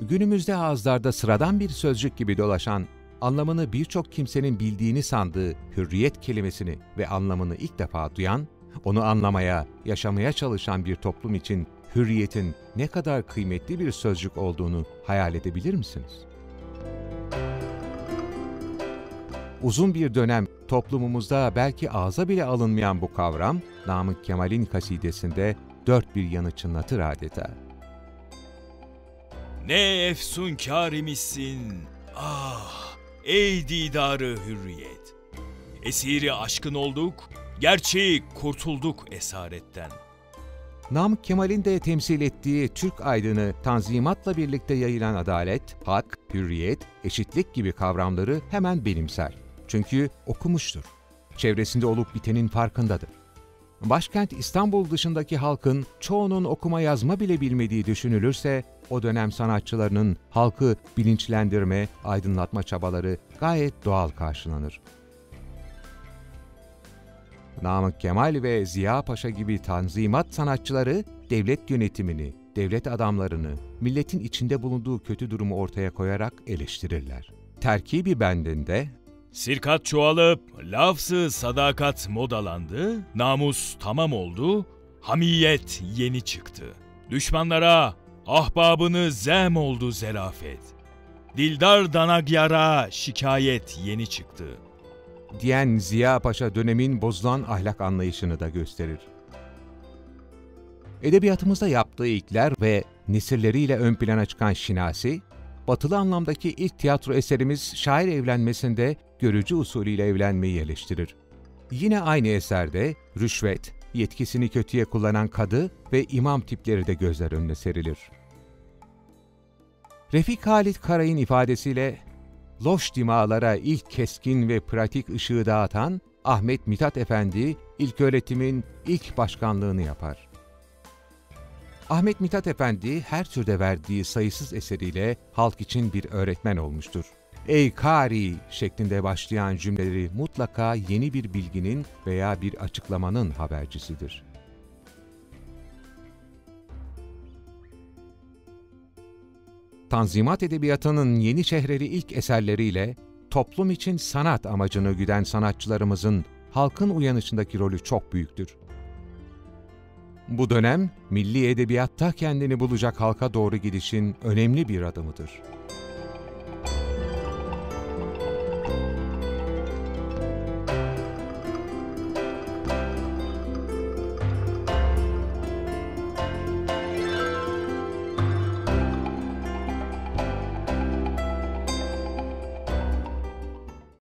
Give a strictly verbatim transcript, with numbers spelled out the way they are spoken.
Günümüzde ağızlarda sıradan bir sözcük gibi dolaşan, anlamını birçok kimsenin bildiğini sandığı hürriyet kelimesini ve anlamını ilk defa duyan, onu anlamaya, yaşamaya çalışan bir toplum için hürriyetin ne kadar kıymetli bir sözcük olduğunu hayal edebilir misiniz? Uzun bir dönem toplumumuzda belki ağza bile alınmayan bu kavram, Namık Kemal'in kasidesinde dört bir yanı çınlatır adeta. Ne efsunkâr imişsin, ah, ey didarı hürriyet! Esiri aşkın olduk, gerçi kurtulduk esaretten. Namık Kemal'in de temsil ettiği Türk aydını Tanzimat'la birlikte yayılan adalet, hak, hürriyet, eşitlik gibi kavramları hemen benimser. Çünkü okumuştur. Çevresinde olup bitenin farkındadır. Başkent İstanbul dışındaki halkın çoğunun okuma yazma bile bilmediği düşünülürse, o dönem sanatçılarının halkı bilinçlendirme, aydınlatma çabaları gayet doğal karşılanır. Namık Kemal ve Ziya Paşa gibi Tanzimat sanatçıları, devlet yönetimini, devlet adamlarını, milletin içinde bulunduğu kötü durumu ortaya koyarak eleştirirler. Terkibi bendinde, Sirkat çoğalıp, lafzı sadakat modalandı, namus tamam oldu, hamiyet yeni çıktı. Düşmanlara ahbabını zem oldu zerafet. Dildar danagyara şikayet yeni çıktı. diyen Ziya Paşa dönemin bozulan ahlak anlayışını da gösterir. Edebiyatımızda yaptığı ilkler ve nesirleriyle ön plana çıkan Şinasi, batılı anlamdaki ilk tiyatro eserimiz Şair Evlenmesi'nde görücü usulüyle evlenmeyi eleştirir. Yine aynı eserde rüşvet, yetkisini kötüye kullanan kadı ve imam tipleri de gözler önüne serilir. Refik Halit Karay'ın ifadesiyle, loş dimağlara ilk keskin ve pratik ışığı dağıtan Ahmet Mithat Efendi, ilköğretimin ilk başkanlığını yapar. Ahmet Mithat Efendi, her türde verdiği sayısız eseriyle halk için bir öğretmen olmuştur. "Ey Kari" şeklinde başlayan cümleleri mutlaka yeni bir bilginin veya bir açıklamanın habercisidir. Tanzimat edebiyatının Yeniçehreli ilk eserleriyle toplum için sanat amacını güden sanatçılarımızın halkın uyanışındaki rolü çok büyüktür. Bu dönem, milli edebiyatta kendini bulacak halka doğru gidişin önemli bir adımıdır.